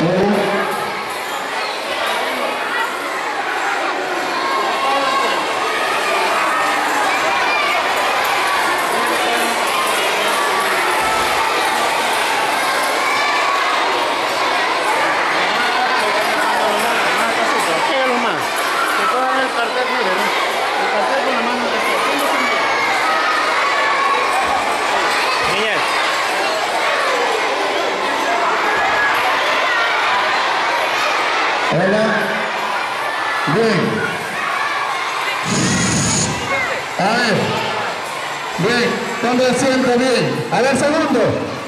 Hola. Bien. A ver. Bien. ¿Dónde siento bien? A ver, segundo.